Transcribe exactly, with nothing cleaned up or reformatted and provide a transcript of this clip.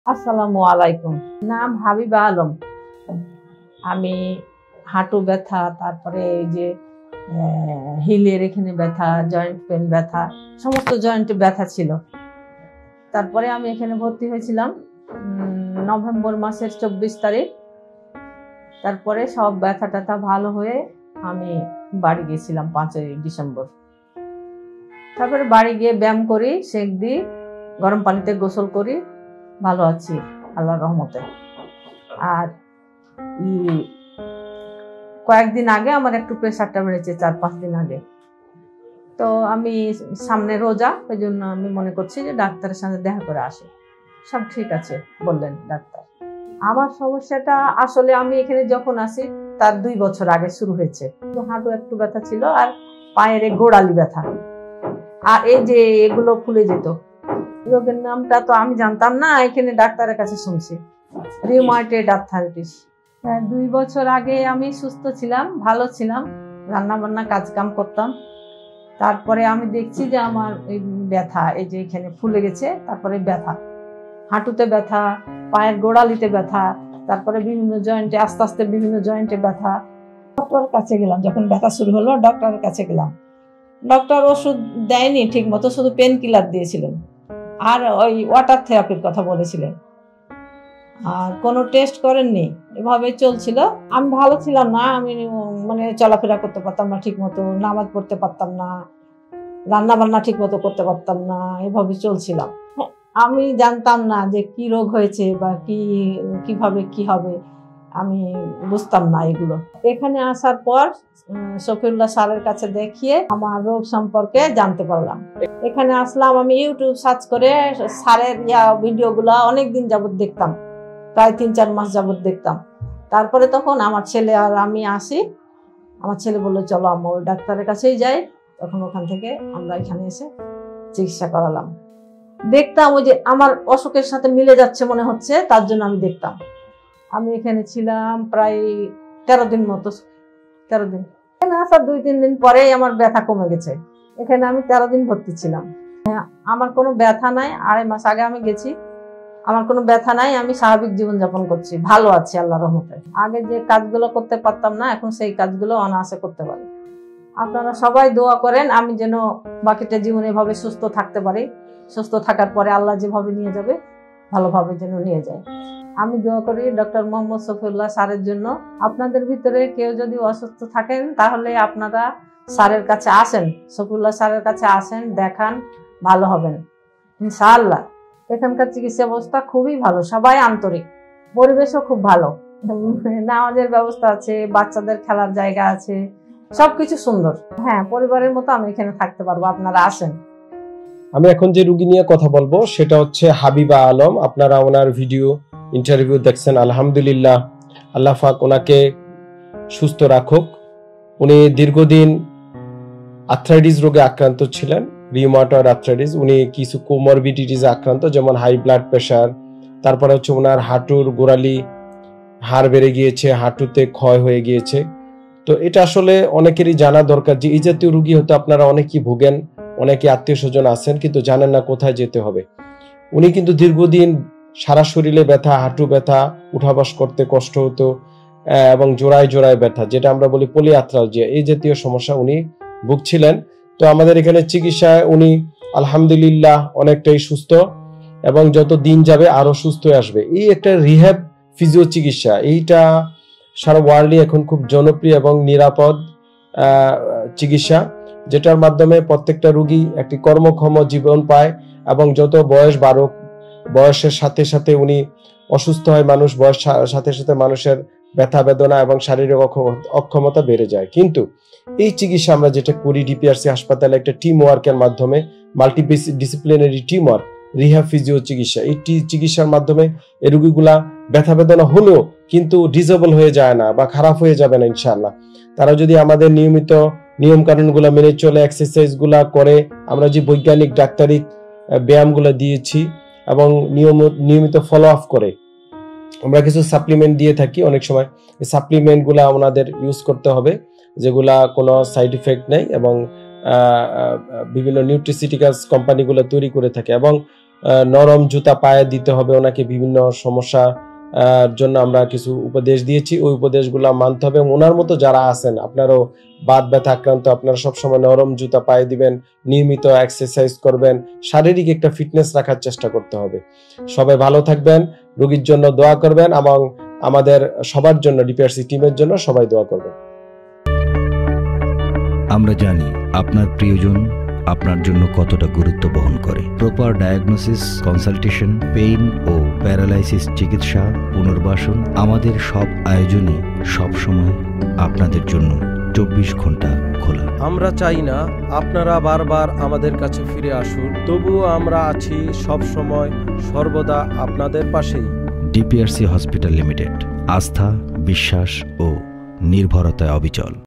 আসসালামু আলাইকুম। নাম হাবিবা আলম। আমি হাঁটু ব্যথা, তারপরে এই যে হিলের এখানে ব্যথা, জয়েন্ট পেন ব্যথা, সমস্ত জয়েন্টে ব্যথা ছিল। তারপরে আমি এখানে ভর্তি হয়েছিলাম নভেম্বর মাসের চব্বিশ তারিখ। তারপরে সব ব্যথা ট্যাথা ভালো হয়ে আমি বাড়ি গিয়েছিলাম পাঁচই ডিসেম্বর। তারপরে বাড়ি গিয়ে ব্যায়াম করি, সেঁক দিই, গরম পানিতে গোসল করি, ভালো আছি আল্লাহর রহমতে। আর কয়েকদিন আগে আমার একটু প্রেশারটা বেড়েছে, চার পাঁচ দিন আগে। তো আমি সামনে রোজা, ওই জন্য আমি মনে করছি যে ডাক্তারের সাথে দেখা করে আসি। সব ঠিক আছে বললেন ডাক্তার। আমার সমস্যাটা আসলে আমি এখানে যখন আসি তার দুই বছর আগে শুরু হয়েছে। হাঁটু একটু ব্যথা ছিল, আর পায়ের গোড়ালি ব্যথা, আর এই যে এগুলো ফুলে যেত। রোগের নামটা তো আমি জানতাম না, এখানে ডাক্তারের কাছে শুনছি রিউমাটয়েড আর্থ্রাইটিস। দুই বছর আগে আমি সুস্থ ছিলাম, ভালো ছিলাম, রান্না বান্না কাজ কাম করতাম। তারপরে আমি দেখছি যে আমার এই ব্যথা, এই যে এখানে ফুলে গেছে, তারপরে ব্যথা, হাঁটুতে ব্যথা, পায়ের গোড়ালিতে ব্যথা, তারপরে বিভিন্ন জয়েন্টে, আস্তে আস্তে বিভিন্ন জয়েন্টে ব্যথা। ডক্টরের কাছে গেলাম, যখন ব্যথা শুরু হলো ডক্টরের কাছে গেলাম। ডক্টর ওষুধ দেয়নি ঠিক মতো, শুধু পেন কিলার দিয়েছিলেন আর ওই ওয়াটার থেরাপির কথা বলেছিলেন, আর কোনো টেস্ট করেননি। এভাবে চলছিল। আমি ভালো ছিলাম না, আমি মানে চলাফেরা করতে পারতাম না ঠিক মতো, নামাজ পড়তে পারতাম না, রান্না বান্না ঠিক মতো করতে পারতাম না, এভাবে চলছিলাম। আমি জানতাম না যে কি রোগ হয়েছে বা কি কিভাবে কি হবে, আমি বুঝতাম না এগুলো। এখানে আসার পর শফিউল্লাহ স্যারের কাছে দেখিয়ে আমার রোগ সম্পর্কে জানতে পারলাম। এখানে আসলাম, আমি ইউটিউব সার্চ করে স্যারের ইয়া ভিডিওগুলো অনেকদিন যাবত দেখতাম, প্রায় তিন চার মাস যাবত দেখতাম। তারপরে তখন আমার ছেলে আর আমি আসি, আমার ছেলে বললো চলো আম্মা ওই ডাক্তারের কাছেই যাই। তখন ওখান থেকে আমরা এখানে এসে চিকিৎসা করালাম। দেখতাম ওই যে আমার অসুখের সাথে মিলে যাচ্ছে মনে হচ্ছে, তার জন্য আমি দেখতাম। আমি এখানে ছিলাম প্রায় তেরো দিন মতো, তেরো দিন এখানে আসার দুই তিন দিন পরেই আমার ব্যথা কমে গেছে। এখানে আমি তেরো দিন ভর্তি ছিলাম। আমার কোনো ব্যথা নাই, আড়াই মাস আগে আমি গেছি, আমার কোনো ব্যথা নাই, আমি স্বাভাবিক জীবনযাপন করছি, ভালো আছি আল্লাহর রহমতে। আগে যে কাজগুলো করতে পারতাম না, এখন সেই কাজগুলো অনায়াসে করতে পারি। আপনারা সবাই দোয়া করেন আমি যেন বাকিটা জীবনে এভাবে সুস্থ থাকতে পারি। সুস্থ থাকার পরে আল্লাহ যেভাবে নিয়ে যাবে ভালোভাবে যেন নিয়ে যায়। আমি দোয়া করি ডক্টর মোহাম্মদ শফিউল্লাহ স্যারের জন্য। আপনাদের ভিতরে কেউ যদি অসুস্থ থাকেন তাহলে আপনারা স্যারের কাছে আসেন, শফিউল্লাহ স্যারের কাছে আসেন, দেখান, ভালো হবেন ইনশাআল্লাহ। এখানকার চিকিৎসা ব্যবস্থা খুবই ভালো, সবাই আন্তরিক, পরিবেশও খুব ভালো, নামাজের ব্যবস্থা আছে, বাচ্চাদের খেলার জায়গা আছে, সবকিছু সুন্দর। হ্যাঁ, পরিবারের মতো আমি এখানে থাকতে পারবো, আপনারা আসেন। আমি এখন যে রোগী নিয়ে কথা বলবো সেটা হচ্ছে হাবিবা আলম। আপনারা ওনার ভিডিও ইন্টারভিউ দেখছেন, আলহামদুলিল্লাহ, আল্লাহ পাক ওনাকে সুস্থ রাখুক। উনি দীর্ঘদিন আর্থ্রাইটিস রোগে আক্রান্ত ছিলেন, রিউমাটয়েড আর্থ্রাইটিস। উনি কিছু কোমরবিডিটিসে আক্রান্ত, যেমন হাই ব্লাড প্রেশার, তারপরে হচ্ছে ওনার হাঁটুর গোড়ালি হাড় বেড়ে গিয়েছে, হাঁটুতে ক্ষয় হয়ে গিয়েছে। তো এটা আসলে অনেকেরই জানা দরকার যে এই জাতীয় রোগী হতে আপনারা অনেকেই ভোগেন, অনেকে আত্মীয় স্বজন আছেন কিন্তু জানেন না কোথায় যেতে হবে। উনি কিন্তু দীর্ঘদিন সারা শরীরে ব্যথা, হাঁটু ব্যথা, উঠা বস করতে কষ্ট হতো, এবং জোড়ায় জোড়ায় ব্যথা, যেটা আমরা বলি পলিআর্থ্রালজিয়া, এই জাতীয় সমস্যা উনি ভুগছিলেন। তো আমাদের এখানে চিকিৎসায় উনি আলহামদুলিল্লাহ অনেকটাই সুস্থ, এবং যত দিন যাবে আরো সুস্থ হয়ে আসবে। এই একটা রিহ্যাব ফিজিও চিকিৎসা, এইটা সারা ওয়ার্ল্ডে এখন খুব জনপ্রিয় এবং নিরাপদ চিকিৎসা, যেটার মাধ্যমে প্রত্যেকটা রোগী একটি কর্মক্ষম জীবন পায়, এবং যত বয়স বাড়ুক, বয়সের সাথে সাথে উনি অসুস্থ হয় মানুষ, বয়স সাথে সাথে মানুষের ব্যথা বেদনা এবং শারীরিক অক্ষমতা বেড়ে যায়। কিন্তু এই চিকিৎসা আমরা যেটা করি ডিপিআরসি হাসপাতালে একটা টিম ওয়ার্কের মাধ্যমে, multi disciplinary team work, rehab physio চিকিৎসা, এই চিকিৎসার মাধ্যমে এই রোগীগুলা ব্যথা বেদনা হলেও কিন্তু ডিসেবল হয়ে যায় না বা খারাপ হয়ে যাবে না ইনশাআল্লাহ। তারা যদি আমাদের নিয়মিত নিয়ম কানুনগুলো মেনে চলে, এক্সারসাইজ গুলা করে, আমরা যে বৈজ্ঞানিক ডাক্তারি ব্যায়ামগুলো দিয়েছি এবং নিয়ম নিয়মিত ফলো আপ করে, আমরা কিছু সাপ্লিমেন্ট দিয়ে থাকি অনেক সময়, এই সাপ্লিমেন্ট গুলা ওনাদের ইউজ করতে হবে, যেগুলা কোনো সাইড ইফেক্ট নেই এবং বিভিন্ন নিউট্রিসিউটিক্যালস কোম্পানিগুলো তৈরি করে থাকে। এবং নরম জুতা পায়ে দিতে হবে ওনাকে, বিভিন্ন সমস্যা জন্য আমরা কিছু উপদেশ দিয়েছি, ওই উপদেশগুলো মানতে হবে। ওনার মতো যারা আছেন, আপনারাও বাত ব্যথা আক্রান্ত, আপনারা সবসময় নরম জুতা পায়ে দিবেন, নিয়মিত এক্সারসাইজ করবেন, শারীরিক একটা ফিটনেস রাখার চেষ্টা করতে হবে। সবাই ভালো থাকবেন, রোগীর জন্য দোয়া করবেন এবং আমাদের সবার জন্য, ডিপিআরসি টিমের জন্য সবাই দোয়া করবেন। আমরা জানি আপনার প্রিয়জন আপনার জন্য কতটা গুরুত্ব বহন করে। প্রপার ডায়াগনোসিস, কনসালটেশন, পেইন ও প্যারালাইসিস চিকিৎসা, পুনর্বাসন, আমাদের সব আয়োজনই সবসময় আপনাদের জন্য চব্বিশ ঘন্টা খোলা। আমরা চাই না আপনারা বারবার আমাদের কাছে ফিরে আসুন, তবুও আমরা আছি সব সময় সর্বদা আপনাদের পাশেই। ডিপিআরসি হসপিটাল লিমিটেড, আস্থা, বিশ্বাস ও নির্ভরতায় অবিচল।